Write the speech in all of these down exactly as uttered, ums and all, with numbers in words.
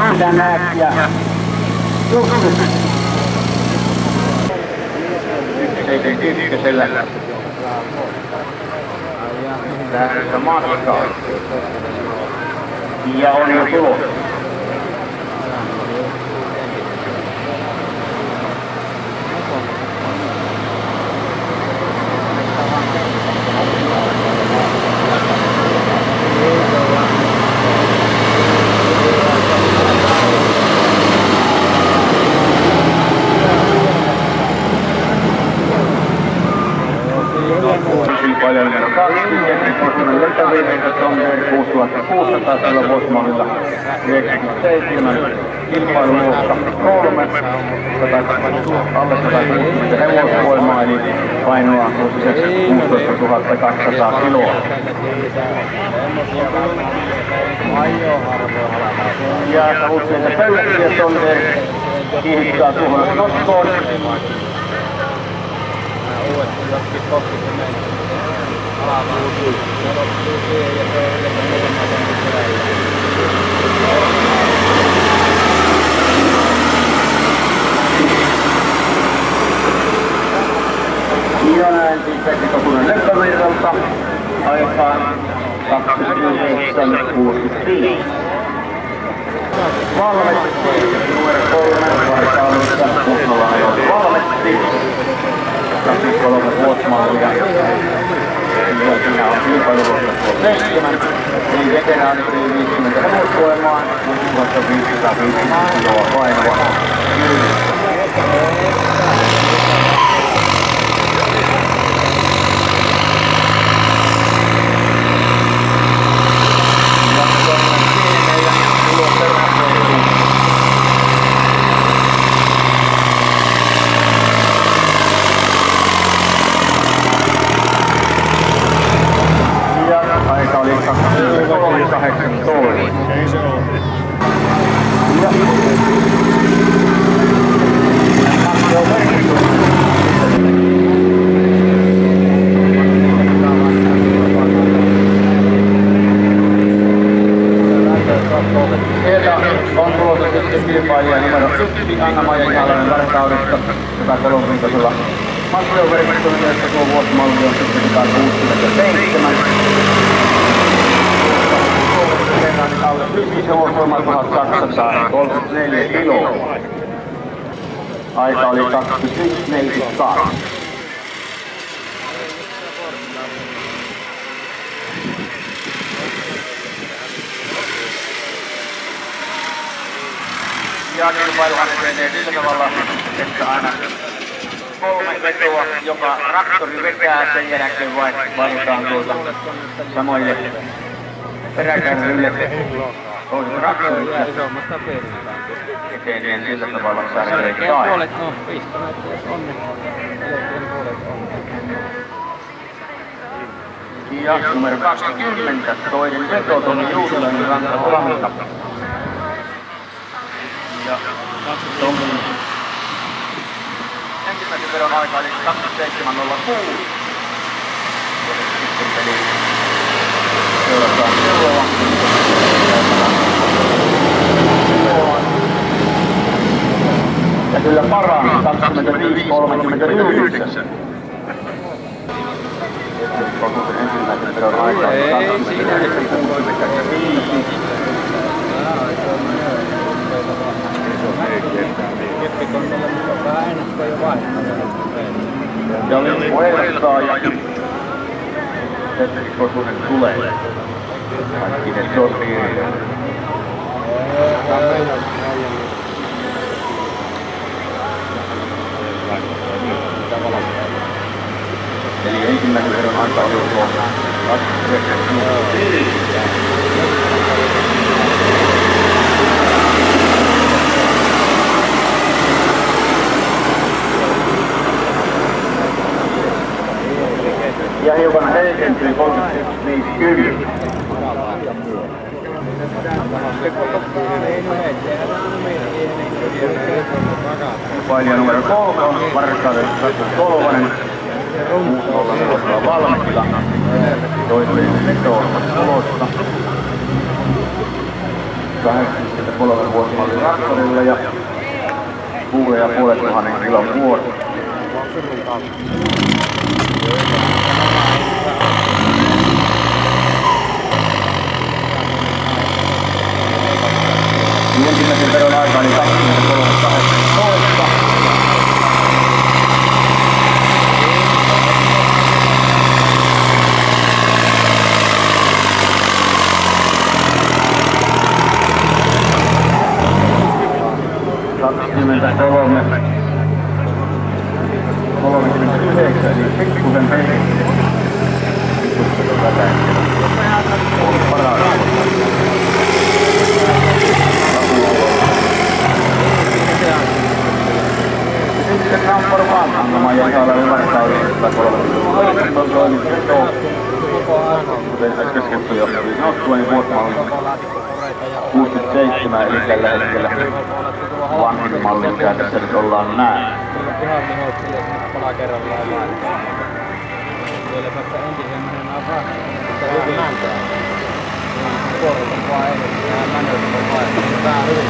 yhtään äkkiä. Ykkösellä. Lähdössä matkaa. Ja on jo tulos. Kilpailijan numero kaksi, Henrik Kosonen yltäviimeistä tonneeri kuusituhattakuusisataa tällä vuosimallilla yhdeksänkymmentäseitsemän, kilpailuluokka kolme, alle sata kuusikymmentä hevosvoimaa eli painoa kuusitoistatuhatta kaksisataa kiloa. Ja savutteita pölläksiä tonneeri kiihdyttää tuohon notkoon. Ja näin siis Pekki Kosunen leppävirralta aikaan kaksikymmentäyhdeksän kuusikymmentäviisi. Valmetti numero kolme vartaalissa Kuhnolla ajoin Valmetti. kaksikymmentäkolme vuosimallia. Ja siinä on kilpailuvuotta seitsemän. Eli veteraanit yli viisikymmentä hevosvoimaa, tuhatviisisataaviisikymmentä kiloa painoa. Aika oli kahdeksantoista. Ei se ole. Ja. Sieltä on tulossa sitten kilpailija numero yksi Anna-Maija Jalanen Varkaudesta sata kolmekymmentä. Matkojen verkkoinen, että tuo vuosimalli on sitten sata kuusikymmentäseitsemän. Alle yksi hevosvoima tuhatkaksisataakolmekymmentäneljä kiloa. Aika oli kaksikymmentäyksi neljäkymmentäkaksi. Ja kilpailuhan etenee sillä tavalla, että aina kolme vetoa, joka traktori vetää, sen jälkeen vain valitaan tuolta samoille peräkärryille. Toiset traktorit etenee sillä tavalla särkeittain. Puolet, no, viisikymmentä on. Puolet on. Ja numero kaksikymmentä, toinen veto Tomi Juusilainen Rantakolahta. Ja Tomi ensimmäisen vedon aika oli kaksikymmentäseitsemän nolla kuusi. Sitten peli seurataan kelloa. Ja kyllä parani kaksikymmentäviisi kolmekymmentäyhdeksän. Kosusen ensimmäisen vedon aika oli kaksikymmentäyhdeksän kolmekymmentäviisi. Ja oli voittaa ja Petri Kosunen tulee. Kaikki ne sopii. Eli ensimmäisen verran aika oli tuo kaksikymmentäyhdeksän. Ja hiukan heikentyi kolmekymmentäyksi viisikymmentä. Kilpailija numero kolme on Varkauden Tolvanen. Kuusnolla nelostaa valmista. Toiseen veto on tulossa. kahdeksankymmentäkolme vuosimallin traktorilla ja kuuden ja puolen tuhannen kilon vuosi. Ensimmäisen veron aika oli kaksikymmentäkolme kahdeksantoista. kaksikymmentäkolme kolmekymmentäyhdeksän, eli pikkusen peli. Tällä hetkellä on paras. Sitten number one antamaan ja saada hyvän kauden sata kolmekymmentä. On toimittu jo. Kuten äsken jo sanottua, niin vuosimallin kuusikymmentäseitsemän, eli tällä hetkellä vanhin mallin käytössä nyt ollaan näin. Ihan minuutille pala kerrallaan laittaa. Vielä vaikka entisen menen avaa, mutta hyvin näyttää. Kuorruta vaan ei, vähän männystä vaan. Vähän hyvin.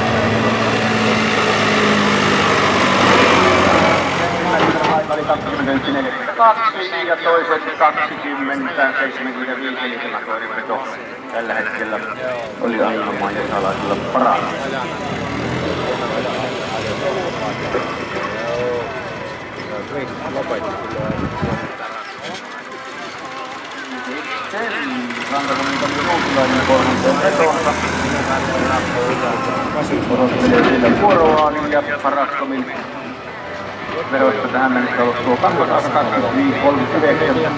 Aika oli kaksikymmentäyksi neljäkymmentäkaksi ja toiset kaksikymmentä seitsemänkymmentäviisi, eli tämä koiriveto tällä hetkellä oli Annamaan ja salaisella paras. Rantakomin Tomi Ruutilainen kolmanteen vetonsa. Odottelee sillä vuoroaan ja Paraskomin veroista tähän mennessä ollut tuo kaksisataakaksikymmentäviisi kolmekymmentäyhdeksän.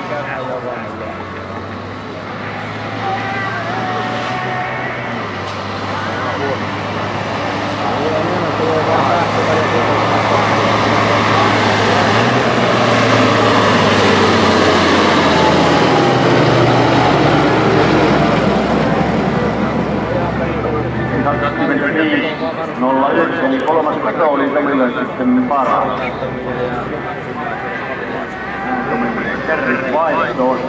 nolla yksi, eli kolmas veto oli Tomille sitten paras. Tomi menee kerrit vaihtoon.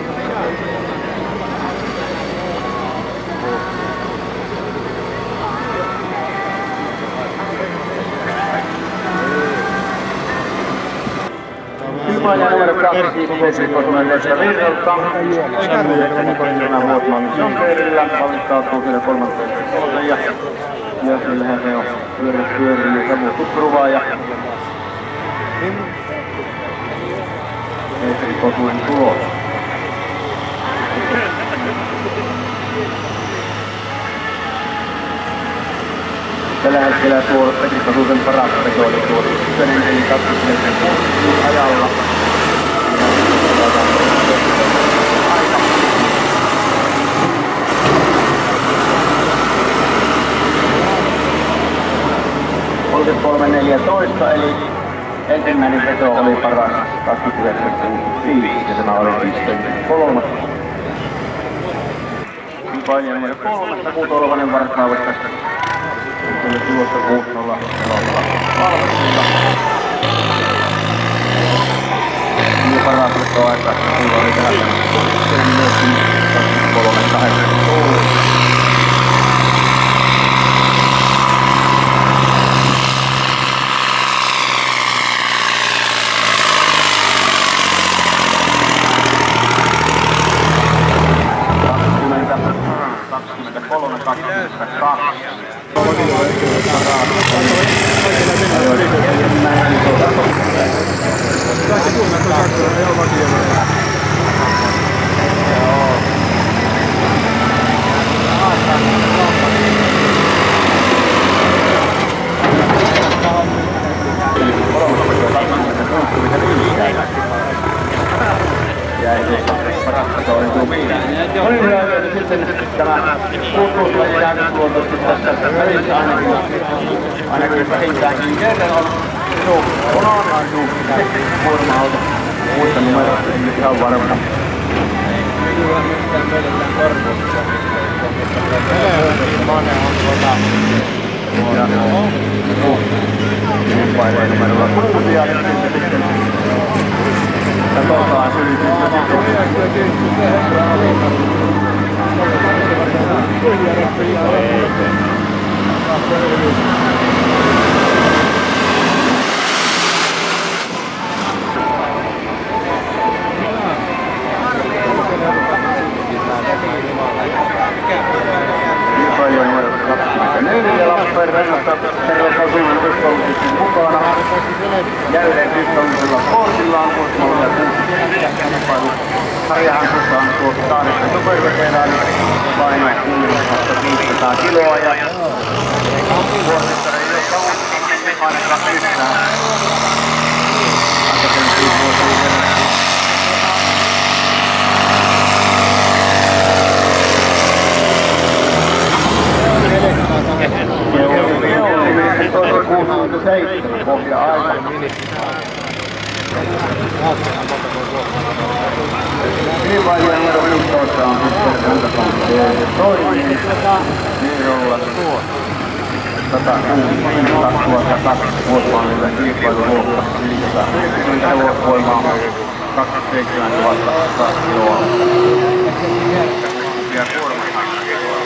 Kilpailija numero kaksi, Petri Kosmanen Lesta Virralta. Tämä Vuotmaan Jonkerilla valmistautuu siellä kolmanteen vetoon. Ja sillähän se on pyörä pyörii ja Samu Tupruvaaja. Petri Kosuinen tulos. Tällä hetkellä tuo Petri Kosuisen paras veto oli tuo ykkönen, eli kaksikymmentäkuusi ajalla. kolmekymmentäkolme neljätoista, eli ensimmäinen veto oli paras kaksikymmentäyhdeksän kuusikymmentäviisi ja tämä oli sitten kolmas. Kilpailija numero kolmesta, Kuutolovainen Varkaudesta. Se oli tulossa kuusi nolla valmiina. Ja paras veto aika, kuulla oli tähän sitten myöskin kaksikymmentäkolme kahdeksantoista. kaksikymmentäkolme kaksikymmentäkaksi. Oli hyvä, että sitten tämä kulttuurilaji jäänyt luontoisesti tässä välissä ainakin, ainakin vähintäänkin kerran on minun onaanannu kuorma-auto muista numeroista, en nyt ihan varma. Kyllä mistään myödetään korpuutta. Mane on tuota... Ja kilpailee numerolla kuusi ja sitten katsotaan yritys ja sitten kaksikymmentäneljä Lappeenrannasta Terveysvaltuuden yleiskoulutuksen mukana. Jälleen yhdistelmisellä kortillaan kuusimalla ja kuusikymmentä. Harjahankussa on tuotu kahdeksan superveteraani paino viisitoista kiloa ja vuosittain ei ole ainakaan yhtään. Aikaisemmin vuosittain kuusikymmentäseitsemän pohja aika. Kilpailijan numero viisitoista on sitten Rantakonteen toinen Niirolla sata kuusi kaksituhattakaksi vuosimallille kilpailuvuokka neljäsataayhdeksänkymmentä hevosvoimaa kaksikymmentäseitsemäntuhatta kiloa. Ja kuormataan kiloa.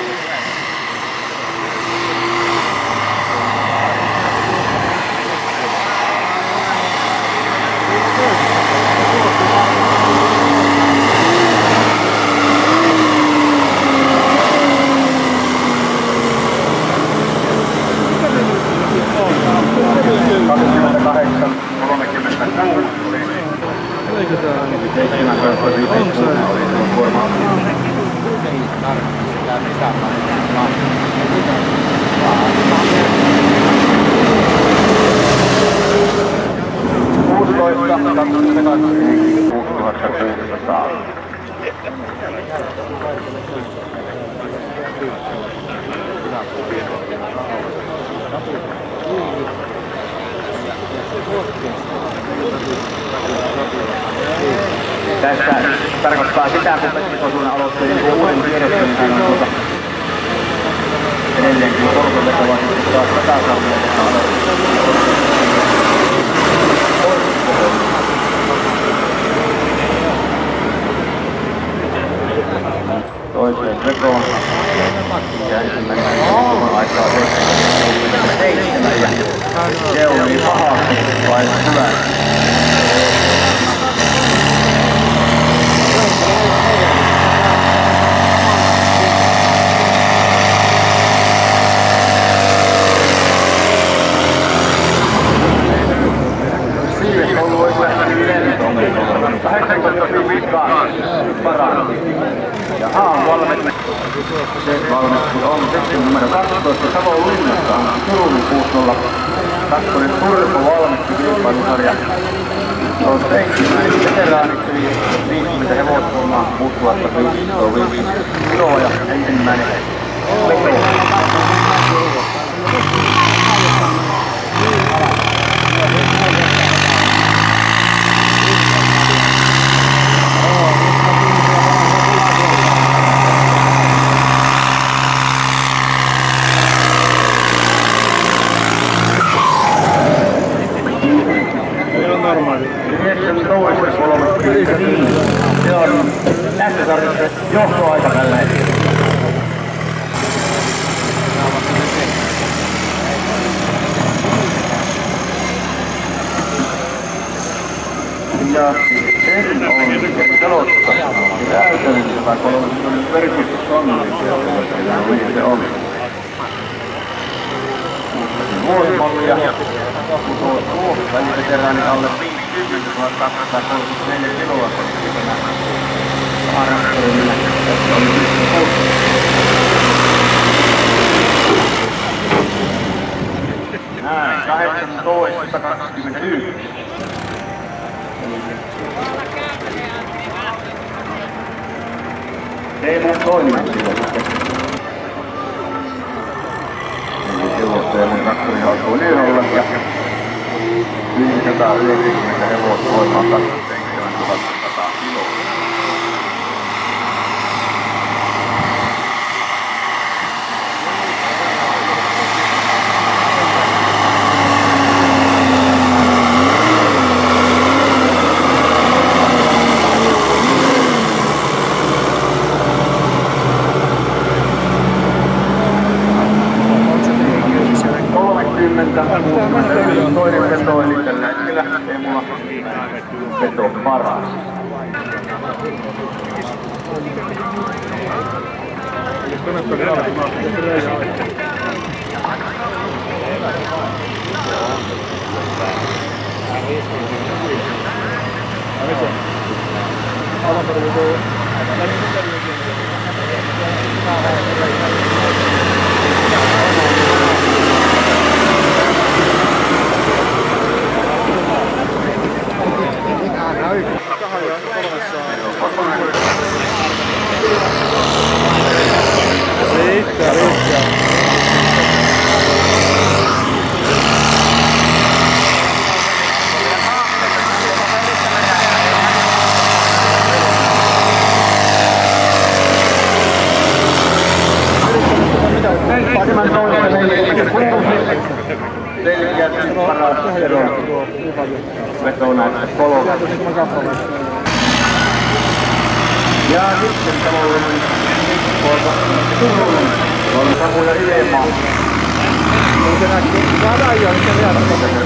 kaksikymmentäkahdeksan kolmekymmentäkuusi seitsemäntoista viisitoista oli tuo kuorma. kuusitoista kaksikymmentäkaksi kuusituhatta kuusisataa. Tässä tarkoittaa sitä, kun Pekki-osuuden aloitti niin uuden tiedottamisen on tuota edelleenkin korkovetava taas Ratasalmella toiseen vekoon. Ja ensimmäinen aikaa seitsemän ja se oli pahasti vai hyvä. Siivet on ollut lähtenyt lentoon. kahdeksantoista viikkoa paranti. Ja aamu valmitti. Se valmitti on sitten numero kaksitoista Savon Linnassa. Turun kuusi nolla. Kakkonen Turpo valmitti kilpailusarja. Se on seitsemän veteraaniksi viisikymmentä hevosvoimaa kuusituhatta viisisataaviisi kiloa ja ensimmäinen veto. Se on tässä sarjassa johtoaika tällä hetkellä. Ja sen on taloutta käytännössä kolmekymmentä verkostosonnallisia, niin se on. Vuosimallia, kun tuo tuo väliveteraani alle viisikymmentätuhatta kaksisataakolmekymmentäneljä kiloa. Harrastelmilla tässä oli yksi kuusi. Näin, kahdeksantoista kaksikymmentäyksi. Teemu Soinimen silloin sitten. Eli silloin Teemun traktori haukuu Niirolle ja viisisataayhdeksänkymmentä hevosvoimaa kaksikymmentäseitsemäntuhatta kiloa. toinen veto, eli tällä hetkellä ei mulla veto paras. Riittää, riittää. Selkeästi paras veto näistä kolme. Ja sitten talouden Turunen on samoja ilmaa. Se näkyy saadaan jo, niin se vielä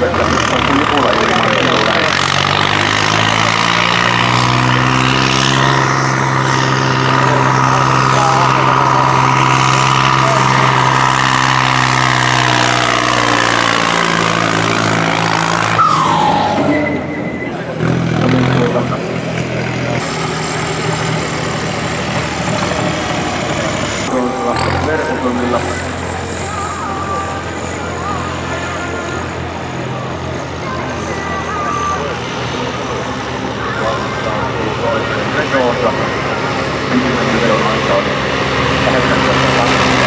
verkkotunnilla. Vetoonsa. Ensimmäinen vedon aika oli kahdeksantoista.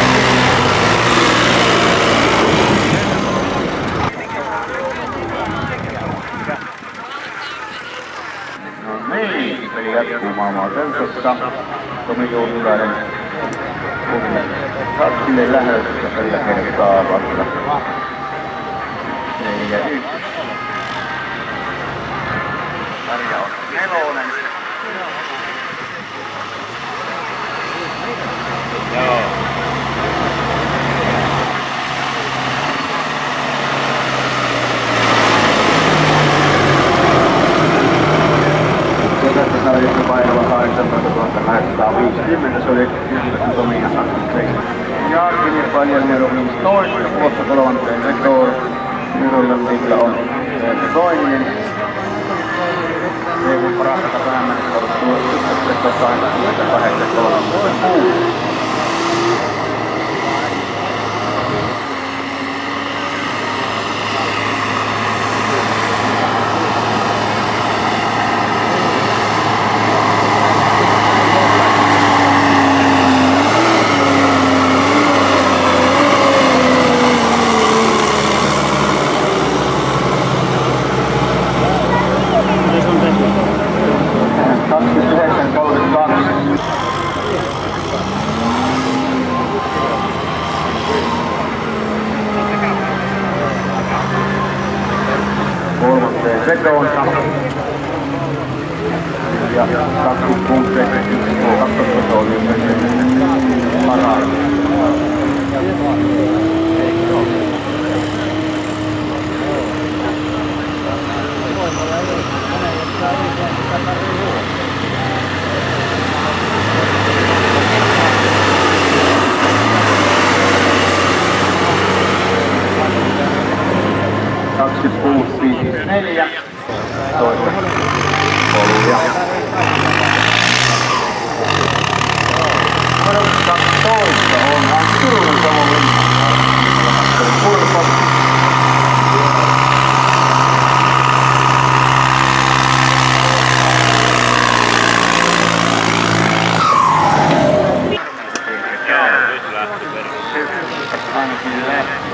No niin, peli jatkuu maailmaa Sentosta. Tomi Juutilainen Saksille lähdössä tällä kertaa vasta. Neljä yksi. Sarja on nelonen. Joo. Tässä sarjassa painava kahdeksantoistatuhatta kahdeksansataaviisikymmentä, se oli yhdessä Tomi ja Saksen. Jarkin paljon numero viisitoista, vuotta kolmanteen vetoon. Nyrollandilla on toinen. E U parasta päämääristä on tuossa yksitoista kahdeksankymmentäkahdeksan kolmekymmentäkuusi. Vetoonsa. Ja kaksikymmentä punkteja, kaksikymmentä oli jo paras. kaksikymmentäkuusi viisikymmentäneljä. Toista kolmia. kaksitoista on Antti Savonlinna. Purpo. Ainakin lähti.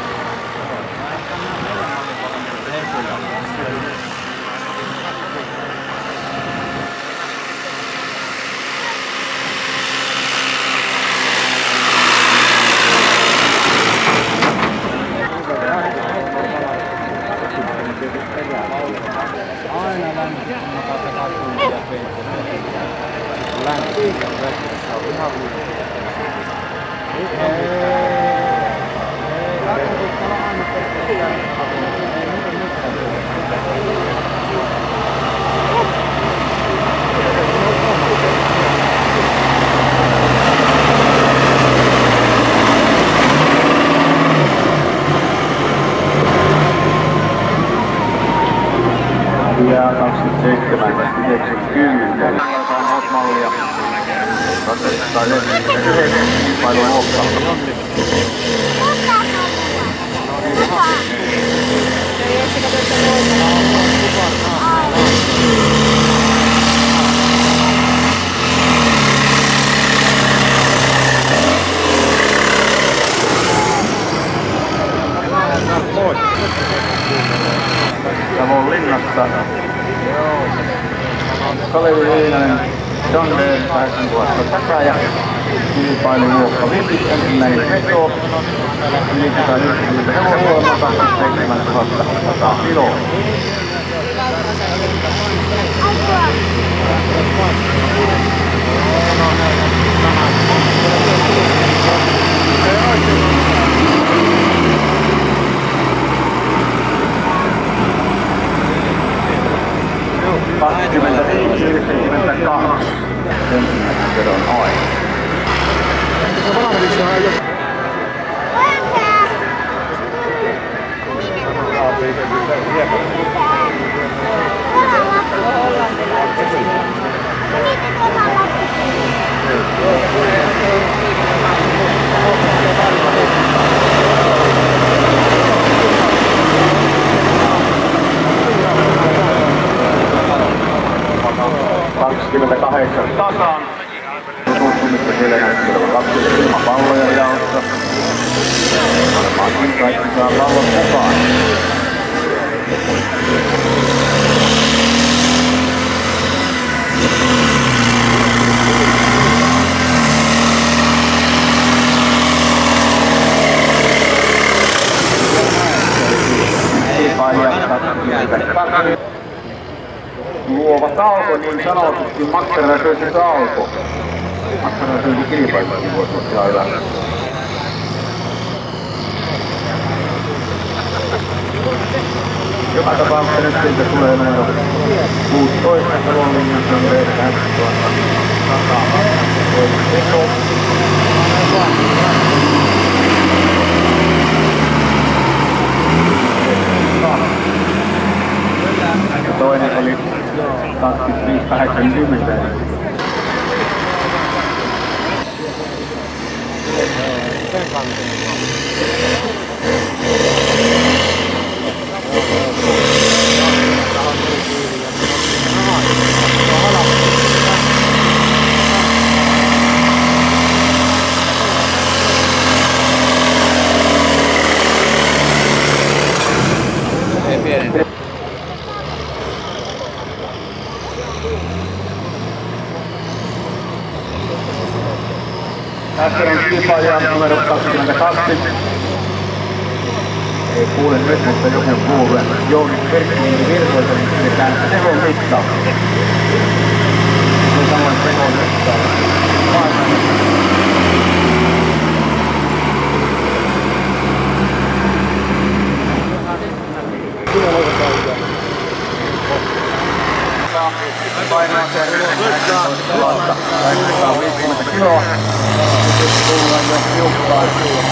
Aina lämmin, kun mä katson kakkuun ja peitteen. Lämmin, se on ihan hyvä. Ei, ei, ei, Ja kaksikymmentäseitsemän yhdeksänkymmentä. Mallia. Tai yhdeksänkymmentäyhdeksän kilpailun luokkaa. Savonlinnassa Kalevi Heinänen, John Deere kahdeksantuhatta takaa ja kilpailuluokka viisi ensimmäinen veto. Ylitetään yhdeksänkymmentä hevosvoimaa kaksikymmentäseitsemäntuhatta kiloa. kaksikymmentäviisi yhdeksänkymmentäkaksi ensimmäisen vedon aika. Se valmiiksi on jo. kaksikymmentäkahdeksan tasaan. Tutustumista siellä näkyy kaksi ilmapalloja jaossa. Varmaankin kaikki saa pallon mukaan. Luova tauko, niin sanotusti makkarasöysi tauko. Makkarasöysi kilpailukin voisi olla hyvä. Joka tapauksessa nyt siltä tulee numero kuusitoista Savonlinnassa on kahdeksantuhatta takaa. Veto. Toinen oli kaksikymmentäviisi kahdeksankymmentä. Äskeinen kilpailija numero kaksikymmentäkaksi. Ei kuule nyt, mutta joku kuulee. Jouni Perkkiin Virtoisen pidetään tehon mittaan. Se on samoin tehon mittaan. Painaa se viisikymmentä kiloa. Tullaan jo tiukkaan.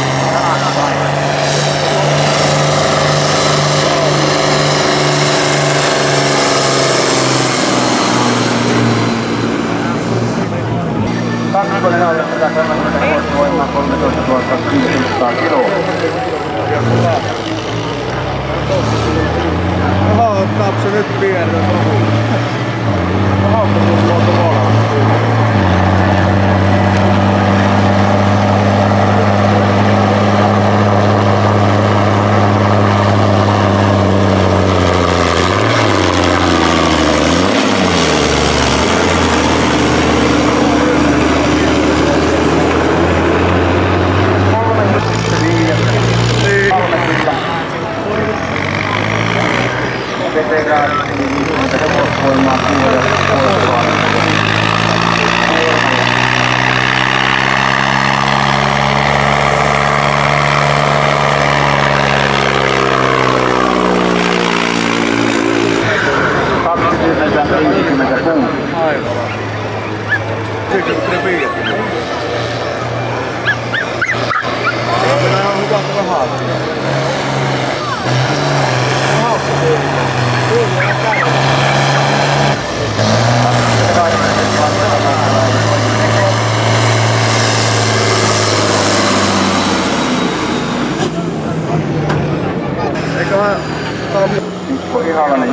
Kakkonen alle sata kolmekymmentä voimaa kolmetoistatuhatta viisisataa kiloa. Oho, ottaako se nyt pientä? Oho, kun tuolta molemmat. Veteraanit, niin hevosvoimaa kuulee poistua.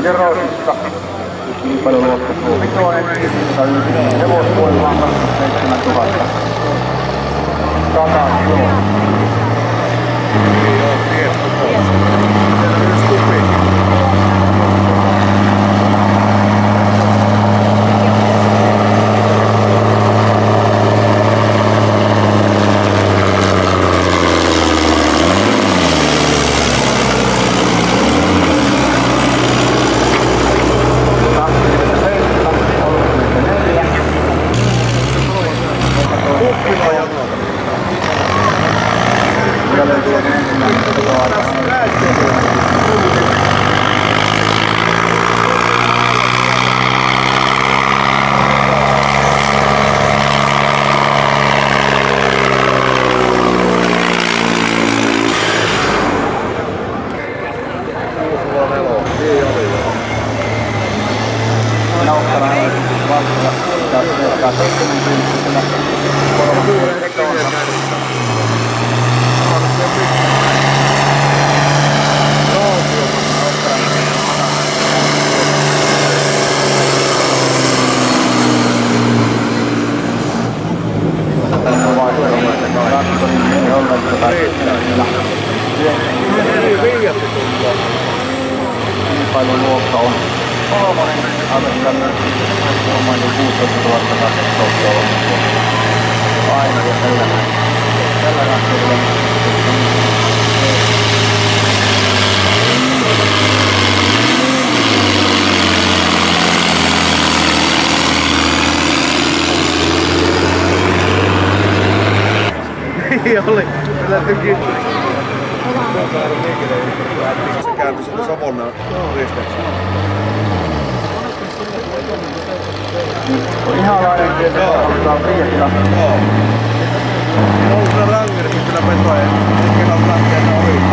Rinne Roosissa. Kilpailuluokka Suomitoinen, sata hevosvoimaa kaksikymmentäseitsemäntuhatta. Sata kiloa. Joo, tietty tuossa. Siellä on myös kupi. Kilpailuluokka on kolmonen, alle tämmöinen kuusitoistatuhatta kaksisataakaksikymmentä. Aina ja tällä näin. Tällä rakennuksella. Ei oli. Kyllä tykin. Se kääntyi sitä Savonnan risteykseen. On ihalainen tietysti, halutaan viedä. Joo. On ollut kyllä rangerit, kyllä vetoja. Kyllä on lähteä ohi.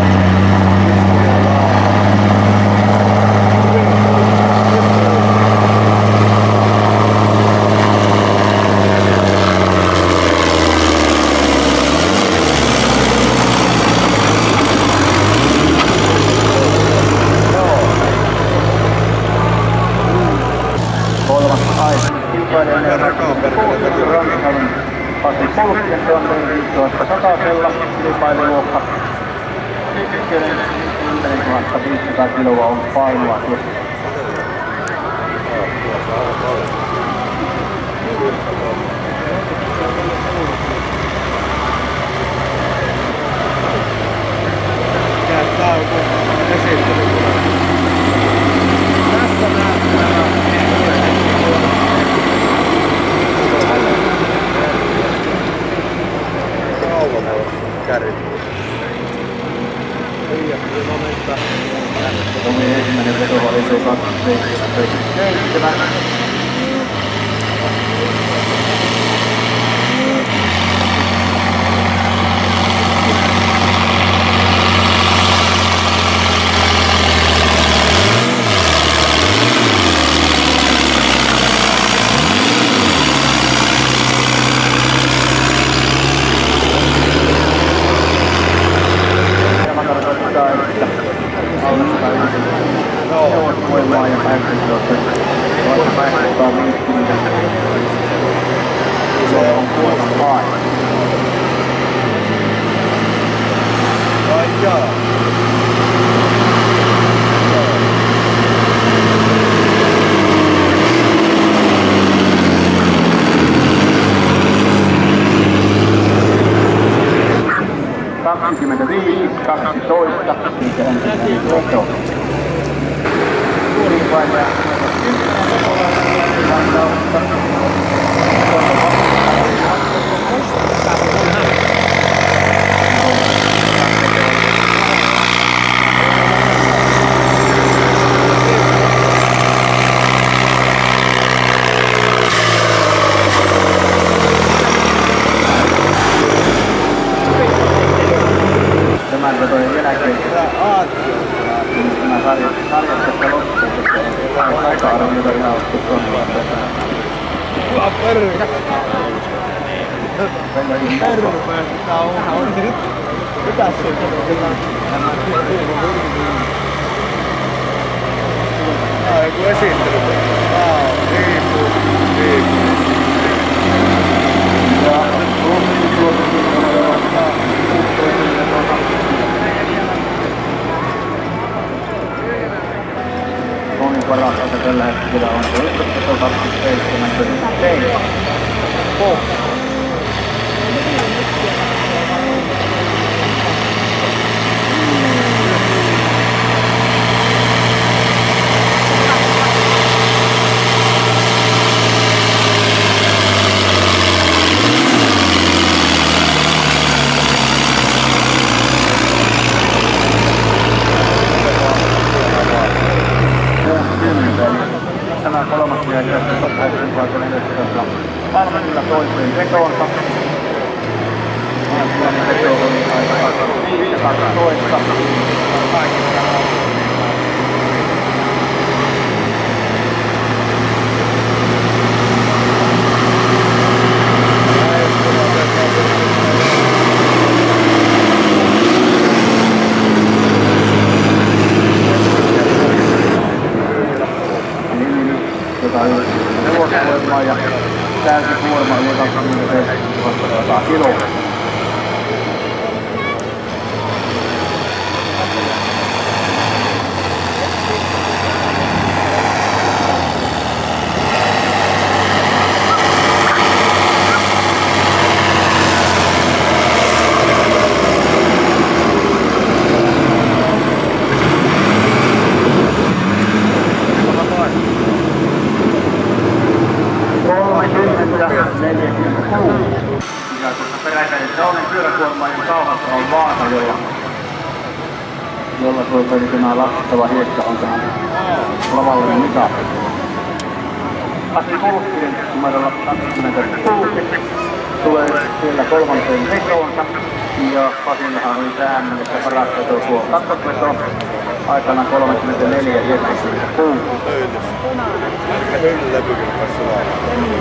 Pasi Polkkinen tuhatviisitoista satasella, kilpailuluokka. Ykkönen kymmenentuhattaviisisataa kiloa on painoa tuossa. Tää on kun esittely. Tässä näet nämä. Kärrit. Tomi ensimmäinen veto oli se kaksikymmentäseitsemän. Voimaa ja päivästä. Vaikka päivästä on viisikymmentä. Se on kuulemma laajaa. Ai jaa. kaksikymmentäviisi, kaksitoista, mikä ensimmäinen veto. Kuulipainoja. Tämän vetojen jälkeen tämä sarjasta loppuu, koska on aika-arvioita ihan ottu tuonne. Hyvä perä! Perä tää on on nyt. Mitäs se on? Ah, joku esittely. Ah, riippuu. Riippuu. Ja Tonin parasta tällä hetkellä on se yksitoistasataakaksikymmentäseitsemän. Oh. Tämä kolmas kierros on neljätoista valmenilla toiseen vetoonsa. Ensimmäinen veto oli aika viisi kaksitoista. Joka on hevosvoimaa ja täysikuorma oli kaksikymmentäseitsemäntuhatta kiloa. Ja tuossa peräkäinen Saunen pyöräkuormainen kauhassa on vaasa, jolla, jolla tuota tämä laskettava hiekka on tähän lavalle mitattu. Pasi Kulkkinen numerolla kaksikymmentäkuusi tulee siellä kolmanteen vetoonsa. Ja Pasillahan oli tähän mennessä paras veto tuo kakkosveto. Aikana kolmekymmentäneljä yhdeksänkymmentäkuusi. Ehkä hylläpykin kanssa vaan.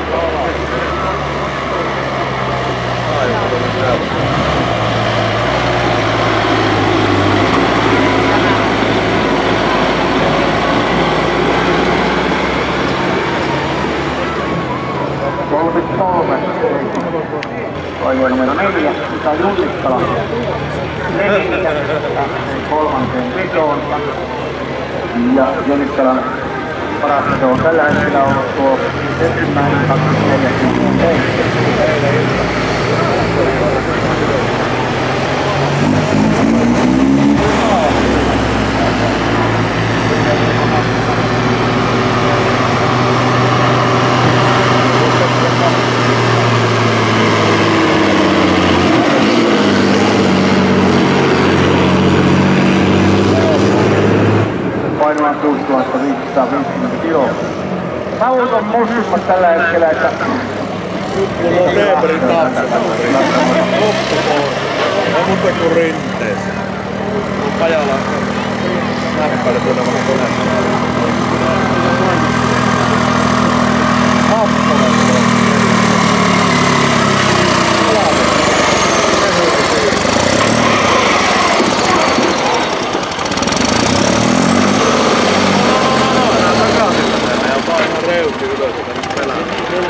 Aivan, tuonne täällä. kolmekymmentäkolme. Toivoa numero neljä. Mika Junnikkala. Neljä. Kolmanteen vetoon. Ja Junnikkalan paras veto on tällä hetkellä ollut tuo ensimmäinen kaksikymmentäneljä. Painoa kuusituhatta viisisataaviisikymmentä kiloa. Savut on mustimmat tällä hetkellä, että Mulla on Teeperin tapsa. Loppukoon. On muuta kuin rinteessä. Pajala. Näppäille tuonne vähän koneessa. Happola. Reusi ylös, jota nyt pelää.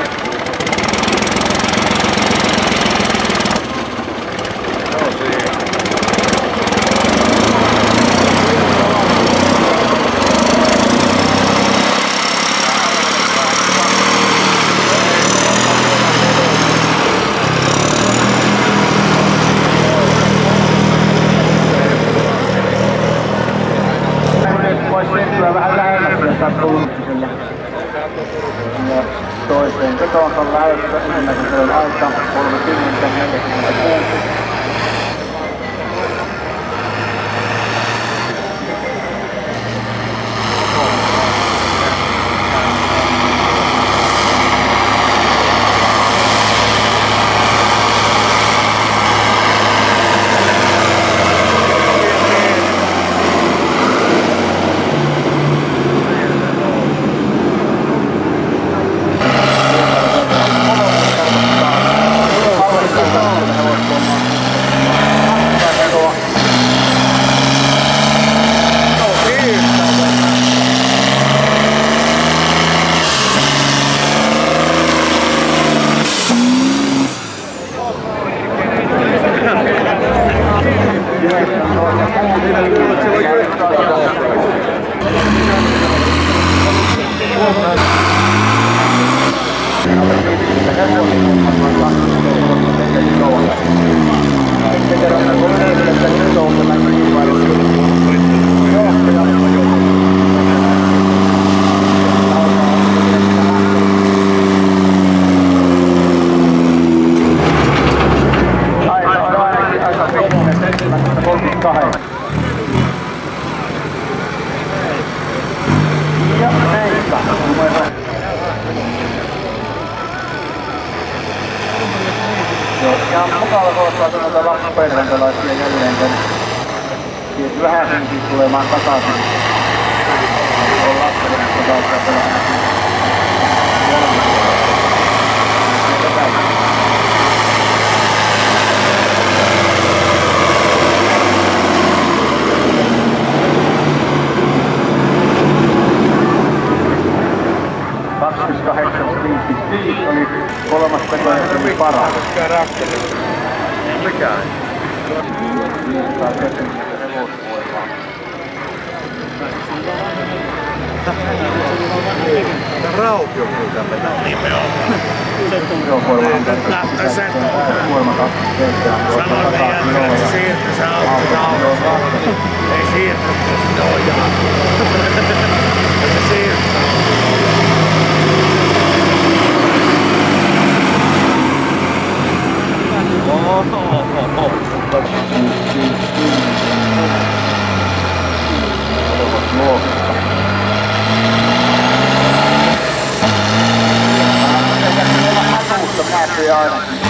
Joo, siinä. voisi tehtyä vähän lähemmäksi, jos sattuu sillä. Ja toiseen vetoon on lähdössä ensimmäisen on aika kolmekymmentä neljäkymmentäkuusi. Ihan mukava koostaa tuolta Lappeenrantalaisia jälleen tänne. Sieltä vähän syntyy tulemaan takaisin. On Lappeenranta saattaa pelata. kaksikymmentäkahdeksan viisikymmentäviisi oli kolmas peko ja se oli paras. Mikään. Saa tekemistä hevosvoimaa. Raukio kyllä vetää. Nimenomaan. Joo, voimahan tässä voima kaksikymmentäseitsemän. Sanoin jätkä, että se siirtyi se auto. Ei siirtynyt, se ojaa. Se siirtyi. Näkyy ainakin.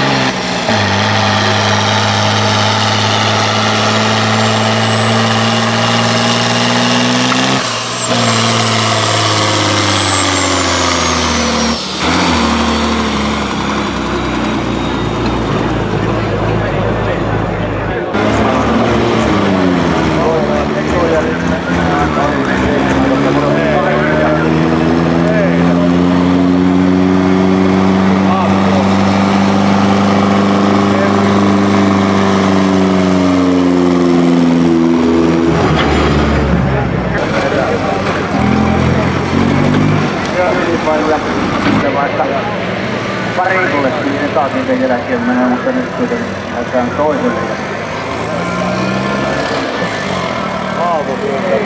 Pari kullettiin niin taas niitä jälkeen menee, mutta nyt kuitenkin lähdetään toiselle. Aavo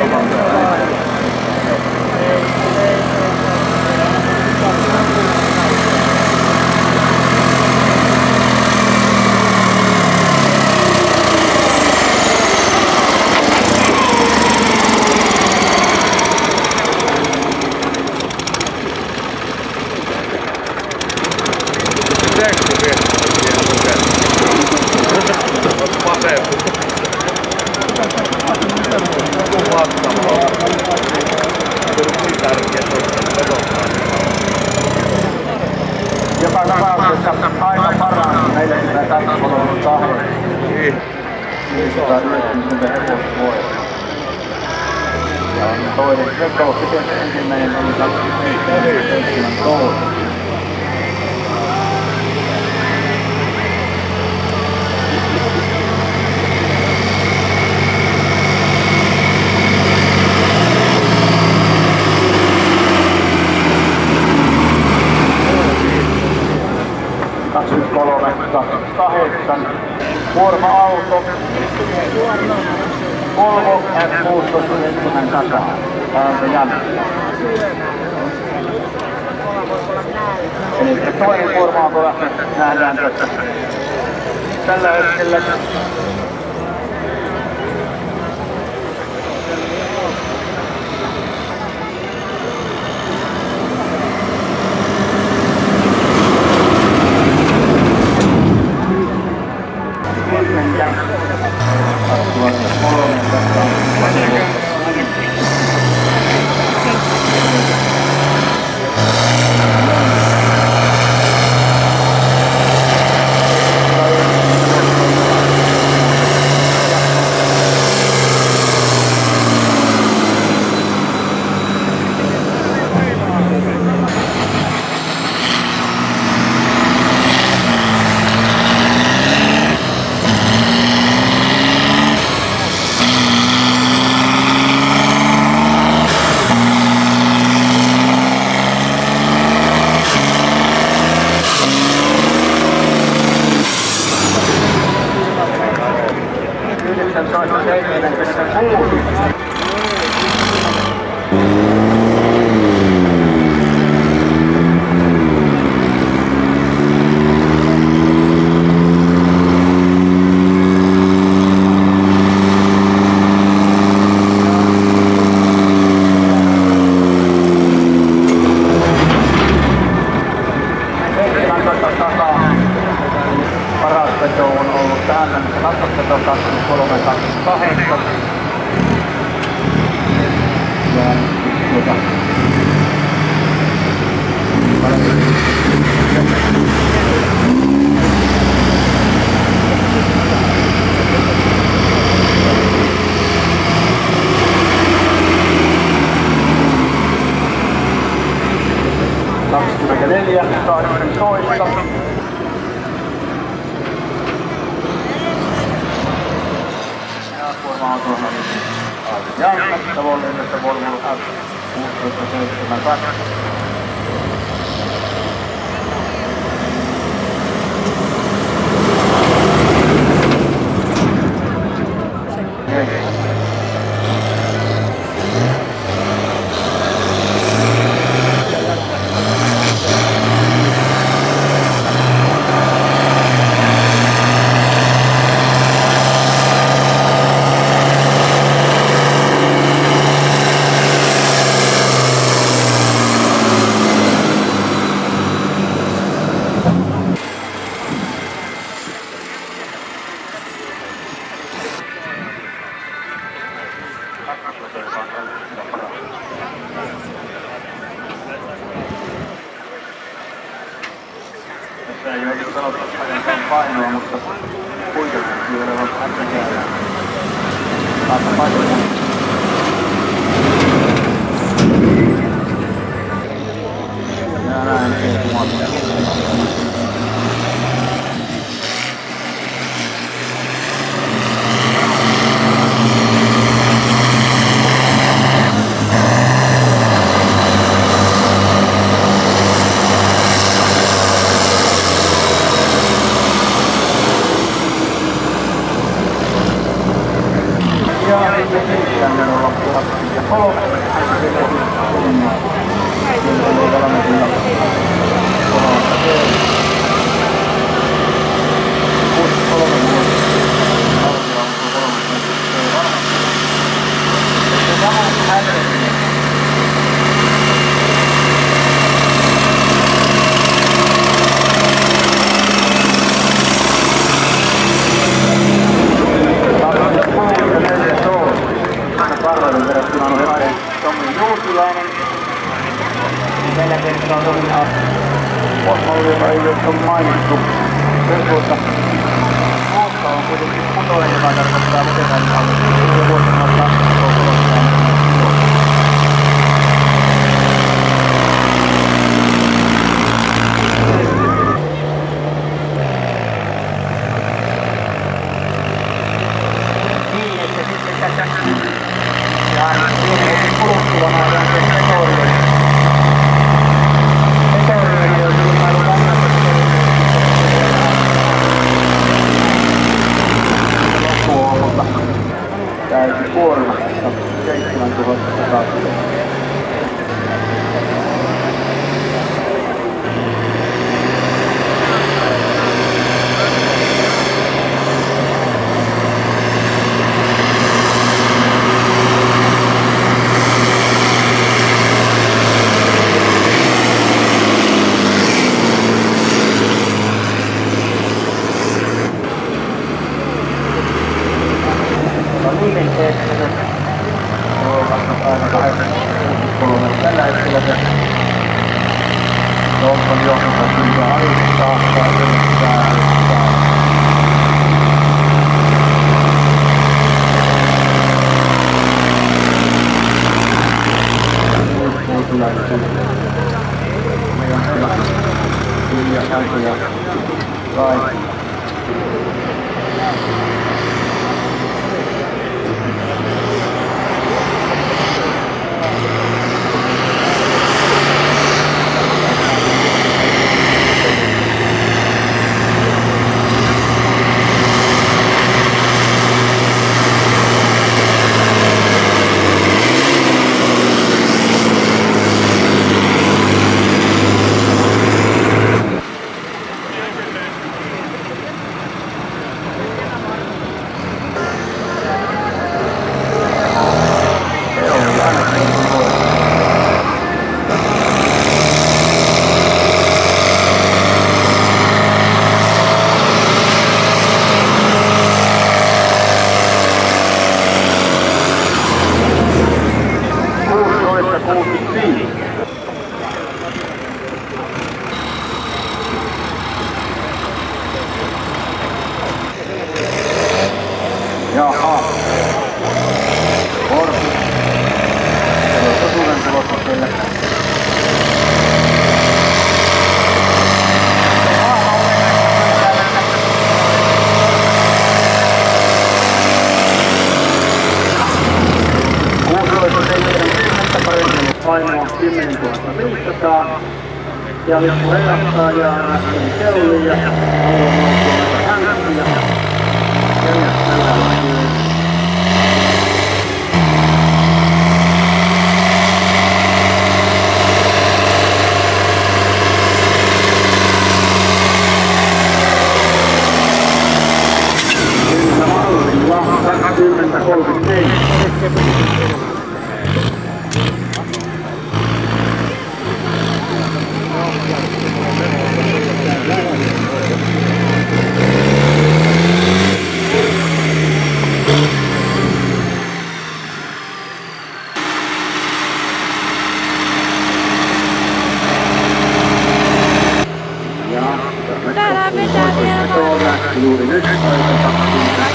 Joka tapauksessa aika paransi neljäkymmentäkaksi tahdon. Niistä yhdeksänkymmentä hevosvoimaa. Ja toinen veto, sitten ensimmäinen oli kaksikymmentäseitsemän toista. kaksikymmentäkolme kaksikymmentäkahdeksan kuorma-auto Volvo F kuusitoista seitsemänsataa. Tää on se Janne. Eli se toinen kuorma-auto nähdään tässä tällä hetkellä. yhdeksäntoista seitsemänkymmentäkuusi. Paras veto on ollut tähän mennessä katsotteto kaksikymmentäkolme kaksikymmentäkahdeksan. Ja tuota... kaksikymmentäneljä kahdeksantoista. Kuorma-autolla Janne, Savonlinnassa Volvo F kuusitoista seitsemänkymmentäkaksi. Tässä ei ole sanottu ajan painoa, mutta kuitenkin vielä on äsken aika painoa. Ja näin kehittymassa. Ja sitten tänne on loppuun ja kolme. Karvaiden verrattuna on Helainen Tommi Juutilainen. Tällä kertaa on Tommi Osmalli, joka ei ole mainittu. Sen tuosta Muotta on kuitenkin putoinen, joka tarkoittaa veteraanin alle vuosina kaksikymmentä. Ja siihen kuluttuvana on se sekoilun. Sekoilun, jos ilmailu kannattaa loppuun, mutta täysin kuorma. seitsemäntuhatta sata. Liikenteessä se on aina kahdeksankymmentäkolme tällä hetkellä se Johnson johtaa kyllä alistaa tai yrittää tulee meidän hyvä Vilja Sänky ja Kai A. Korpi. Selosta suuren tulokselle. Paino on kymmenentuhatta viisisataa. Ja lippu herättää ja Rakkeli Keuli ja haluaa nousua hänkki ja järjestellä Kyllä mallilla kaksikymmentä kolmekymmentäneljä. Täällä vetää vielä juuri nyt aika kaksikymmentä.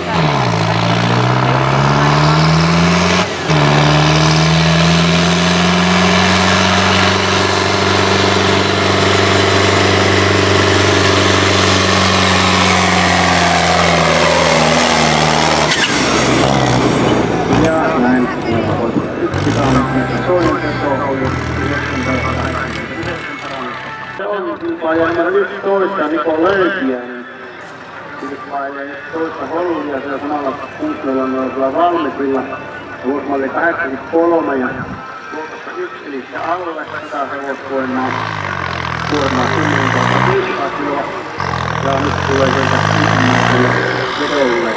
Ja näin yksi tammikuuta toinen teto oli se on kilpailijana numero yksitoista Niko Löytiäinen. Kilpailee yksitoista Holmia siellä samalla kuusi-neljällä valmisilla. Vuosimalli kahdeksankymmentäkolme ja luokassa yksi eli se alle sata hevosvoimaa. Kuormaa kymmenentuhatta viisisataa kiloa. Ja nyt tulee sieltä ensimmäiselle vedolle.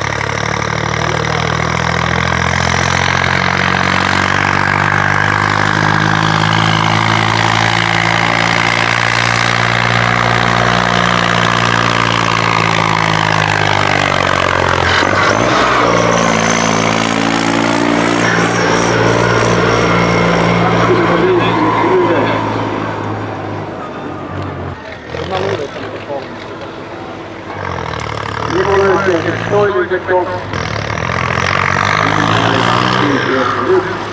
Niko Löytiäinen toinen teko.